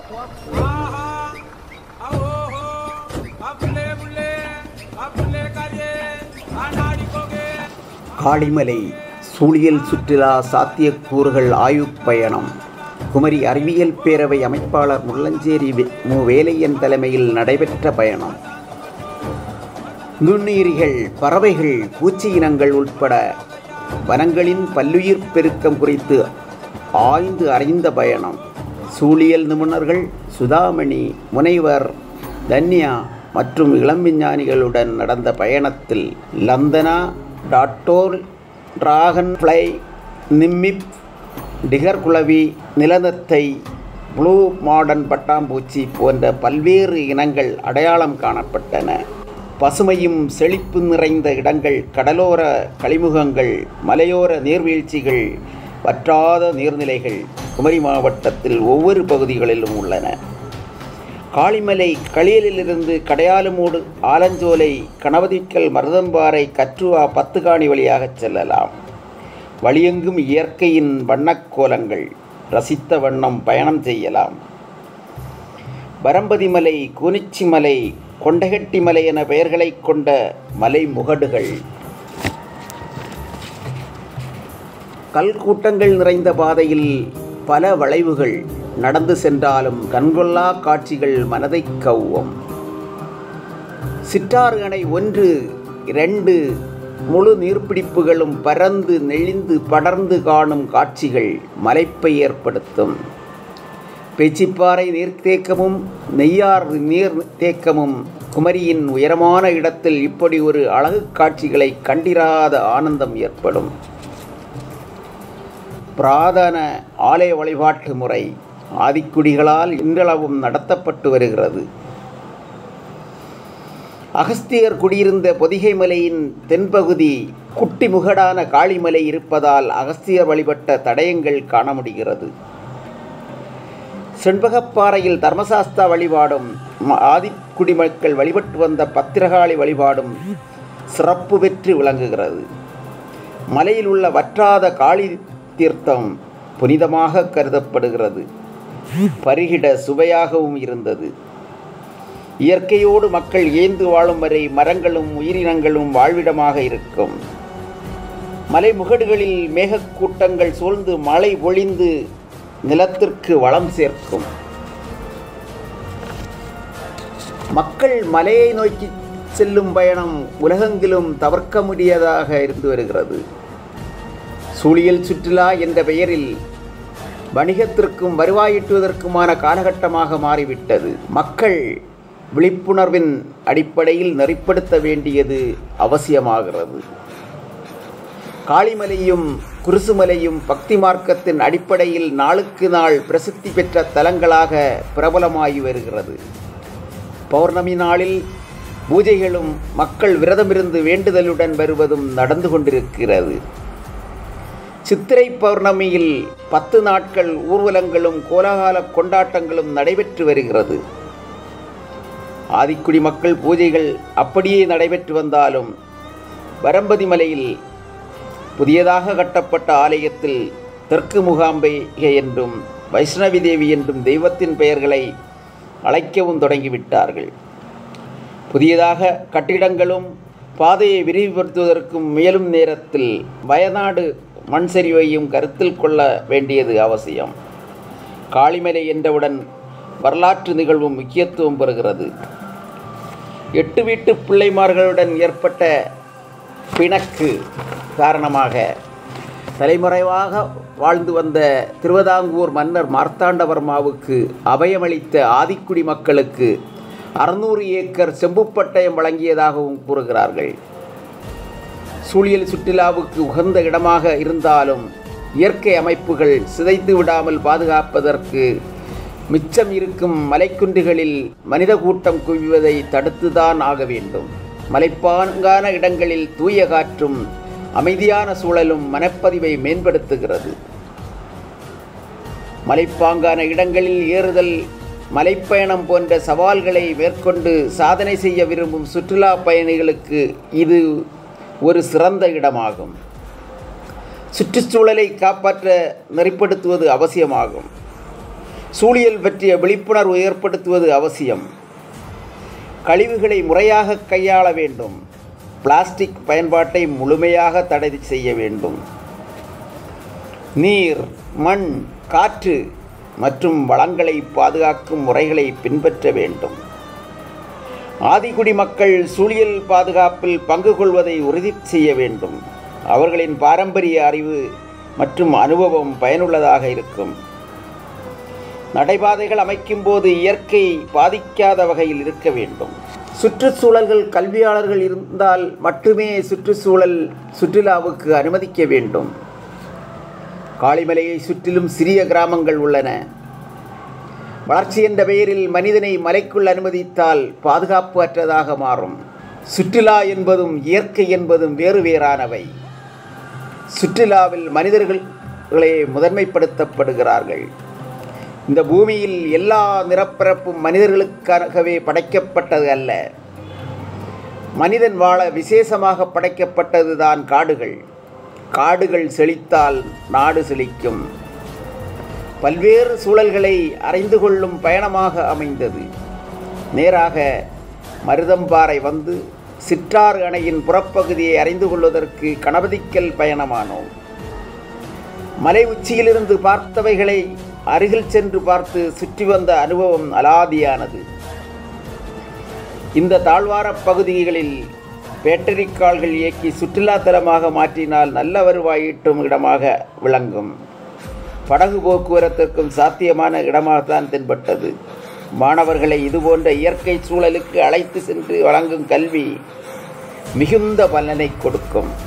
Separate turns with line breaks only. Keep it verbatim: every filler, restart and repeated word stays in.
காளிமலை சூழியல் சுற்றுலா சாத்தியக்கூறுகள் ஆய்வுப் பயணம். குமரி அறிவியல் பேரவை அமைப்பாளர் முள்ளஞ்சேரி மு வேலையன் தலைமையில் நடைபெற்ற பயணம். நுண்ணுயிரிகள், பறவைகள், பூச்சி இனங்கள் உட்பட வனங்களின் பல்லுயிர் பெருக்கம் குறித்து ஆய்ந்து அறிந்த பயணம். சூழியல் நிபுணர்கள் சுதாமணி, முனைவர் தன்யா மற்றும் இளம் விஞ்ஞானிகளுடன் நடந்த பயணத்தில் லந்தனா, டாட்டோல், டிராகன் ஃப்ளை, நிம்மிப், டிகர்குளவி, நிலநத்தை, ப்ளூ மாடர்ன் பட்டாம்பூச்சி போன்ற பல்வேறு இனங்கள் அடையாளம் காணப்பட்டன. பசுமையும் செழிப்பு நிறைந்த இடங்கள், கடலோர கழிமுகங்கள், மலையோர நீர்வீழ்ச்சிகள், வற்றாத நீர்நிலைகள் குமரி மாவட்டத்தில் ஒவ்வொரு பகுதிகளிலும் உள்ளன. காளிமலை களியலிலிருந்து கடையாலுமூடு, ஆலஞ்சோலை, கணவதிக்கல், மருதம்பாறை, கற்றுவா, பத்துகாணி வழியாக செல்லலாம். வழியெங்கும் இயற்கையின் வண்ணக்கோலங்கள் ரசித்த வண்ணம் பயணம் செய்யலாம். பரம்பதிமலை, கூனிச்சிமலை, கொண்டகட்டிமலை என பெயர்களை கொண்ட மலை முகடுகள், கல்கூட்டங்கள் நிறைந்த பாதையில் பல வளைவுகள், நடந்து சென்றாலும் கண்கொள்ளா காட்சிகள் மனதை கவ்வும். சிற்றாறு அணை ஒன்று இரண்டு முழு நீர்ப்பிடிப்புகளும் பரந்து நெளிந்து படர்ந்து காணும் காட்சிகள் மலைப்பை ஏற்படுத்தும். பேச்சிப்பாறை நீர்த்தேக்கமும் நெய்யார் நீர்த்தேக்கமும் குமரியின் உயரமான இடத்தில் இப்படி ஒரு அழகு காட்சிகளை கண்டிராத ஆனந்தம் ஏற்படும். பிராதன ஆலய வழிபாட்டு முறை ஆதிக்குடிகளால் இன்றளவும் நடத்தப்பட்டு வருகிறது. அகஸ்தியர் குடியிருந்த பொதிகை மலையின் தென்பகுதி குட்டி முகடான காளிமலை இருப்பதால் அகஸ்தியர் வழிபட்ட தடயங்கள் காண முடிகிறது. செண்பகப்பாறையில் தர்மசாஸ்தா வழிபாடும் ஆதிக்குடி மக்கள் வழிபட்டு வந்த பத்திரகாளி வழிபாடும் சிறப்பு பெற்று விளங்குகிறது. மலையில் உள்ள வற்றாத காளி தீர்த்தம் புனிதமாக கருதப்படுகிறது. பருகிட சுவையாகவும் இருந்தது. இயற்கையோடு மக்கள் ஏந்து வாழும் வரை மரங்களும் உயிரினங்களும் வாழ்விடமாக இருக்கும். மலை முகடுகளில் மேகக்கூட்டங்கள் சூழ்ந்து மழை பொழிந்து நிலத்திற்கு வளம் சேர்க்கும். மக்கள் மலையை நோக்கி செல்லும் பயணம் உலகெங்கிலும் தவிர்க்க முடியாததாக இருந்து வருகிறது. சூழியல் சுற்றுலா என்ற பெயரில் வணிகத்திற்கும் வருவாயிட்டுவதற்குமான காலகட்டமாக மாறிவிட்டது. மக்கள் விழிப்புணர்வின் அடிப்படையில் நெறிப்படுத்த வேண்டியது அவசியமாகிறது. காளிமலையும் குருசுமலையும் பக்தி மார்க்கத்தின் அடிப்படையில் நாளுக்கு நாள் பிரசித்தி பெற்ற தலங்களாக பிரபலமாகி வருகிறது. பௌர்ணமி நாளில் பூஜைகளும் மக்கள் விரதமிருந்து வேண்டுதலுடன் வருவதும் நடந்து கொண்டிருக்கிறது. சித்திரை பௌர்ணமியில் பத்து நாட்கள் ஊர்வலங்களும் கோலாகல கொண்டாட்டங்களும் நடைபெற்று வருகிறது. ஆதிக்குடி மக்கள் பூஜைகள் அப்படியே நடைபெற்று வந்தாலும் பரம்பதி மலையில் புதியதாக கட்டப்பட்ட ஆலயத்தில் தெற்கு முகாம்பிகை என்றும் வைஷ்ணவி தேவி என்றும் தெய்வத்தின் பெயர்களை அழைக்கவும் தொடங்கிவிட்டார்கள். புதியதாக கட்டிடங்களும் பாதையை விரிவுபடுத்துவதற்கும் முயலும் நேரத்தில் வயநாடு மண் சரிவையும் கருத்தில் கொள்ள வேண்டியது அவசியம். காளிமலை என்றவுடன் வரலாற்று நிகழ்வும் முக்கியத்துவம் பெறுகிறது. எட்டு வீட்டு பிள்ளைமார்களுடன் ஏற்பட்ட பிணக்கு காரணமாக தலைமுறைவாக வாழ்ந்து வந்த திருவிதாங்கூர் மன்னர் மார்த்தாண்டவர்மாவுக்கு அபயமளித்த ஆதிக்குடி மக்களுக்கு அறுநூறு ஏக்கர் செம்புப்பட்டயம் வழங்கியதாகவும் கூறுகிறார்கள். சூழியல் சுற்றுலாவுக்கு உகந்த இடமாக இருந்தாலும் இயற்கை அமைப்புகள் சிதைத்து விடாமல் பாதுகாப்பதற்கு மிச்சம் இருக்கும் மலைக்குன்றுகளில் மனித கூட்டம் குவிவதை தடுத்துதான் ஆக வேண்டும். மலைப்பாங்கான இடங்களில் தூய காற்றும் அமைதியான சூழலும் மனப்பதிவை மேம்படுத்துகிறது. மலைப்பாங்கான இடங்களில் ஏறுதல், மலைப்பயணம் போன்ற சவால்களை மேற்கொண்டு சாதனை செய்ய விரும்பும் சுற்றுலா பயணிகளுக்கு இது ஒரு சிறந்த இடமாகும். சுற்றுச்சூழலை காப்பாற்ற நெறிப்படுத்துவது அவசியமாகும். சூழியல் பற்றிய விழிப்புணர்வு ஏற்படுத்துவது அவசியம். கழிவுகளை முறையாக கையாள வேண்டும். பிளாஸ்டிக் பயன்பாட்டை முழுமையாக தடை செய்ய வேண்டும். நீர், மண், காற்று மற்றும் வளங்களை பாதுகாக்கும் முறைகளை பின்பற்ற வேண்டும். ஆதிக்குடி மக்கள் சூழியல் பாதுகாப்பில் பங்கு கொள்வதை உறுதி செய்ய வேண்டும். அவர்களின் பாரம்பரிய அறிவு மற்றும் அனுபவம் பயனுள்ளதாக இருக்கும். நடைபாதைகள் அமைக்கும் போது இயற்கை பாதிக்காத வகையில் இருக்க வேண்டும். சுற்றுச்சூழல்கள் கல்வியாளர்கள் இருந்தால் மட்டுமே சுற்றுச்சூழல் சுற்றுலாவுக்கு அனுமதிக்க வேண்டும். காளிமலையை சுற்றிலும் சிறிய கிராமங்கள் உள்ளன. வளர்ச்சி என்ற பெயரில் மனிதனை மலைக்குள் அனுமதித்தால் பாதுகாப்பு அற்றதாக மாறும். சுற்றுலா என்பதும் இயற்கை என்பதும் வேறு வேறானவை. சுற்றுலாவில் மனிதர்களே முதன்மைப்படுத்தப்படுகிறார்கள். இந்த பூமியில் எல்லா நிறப்பிறப்பும் மனிதர்களுக்காகவே படைக்கப்பட்டது அல்ல. மனிதன் வாழ விசேஷமாக படைக்கப்பட்டது தான் காடுகள். காடுகள் செழித்தால் நாடு செழிக்கும். பல்வேறு சூழல்களை அறிந்து கொள்ளும் பயணமாக அமைந்தது. நேராக மருதம்பாறை வந்து சிற்றாறு அணையின் புறப்பகுதியை அறிந்து கொள்வதற்கு கணபதிக்கல் பயணமானோம். மலை உச்சியிலிருந்து பார்த்தவைகளை அருகில் சென்று பார்த்து சுற்றி வந்த அனுபவம் அலாதியானது. இந்த தாழ்வார பகுதிகளில் பேட்டரி கால்கள் இயக்கி சுற்றுலா தலமாக மாற்றினால் நல்ல வருவாய் ஈட்டும் இடமாக விளங்கும். படகு போக்குவரத்திற்கும் சாத்தியமான இடமாகத்தான் தென்பட்டது. மாணவர்களை இதுபோன்ற இயற்கை சூழலுக்கு அழைத்து சென்று வழங்கும் கல்வி மிகுந்த பலனை கொடுக்கும்.